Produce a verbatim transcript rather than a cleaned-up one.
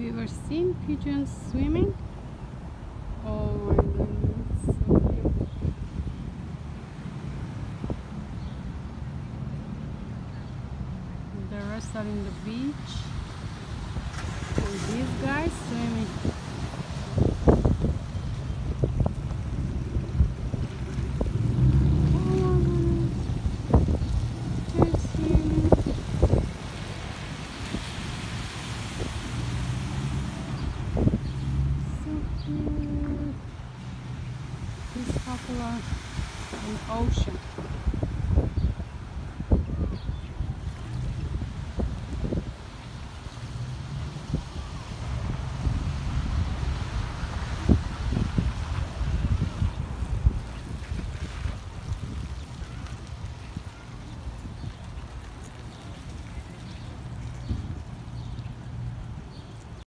you ever seen pigeons swimming? Oh my goodness, so cute. The rest are in the beach. And these guys swimming. Oh my goodness. They're swimming. So cute. It's popular in the ocean.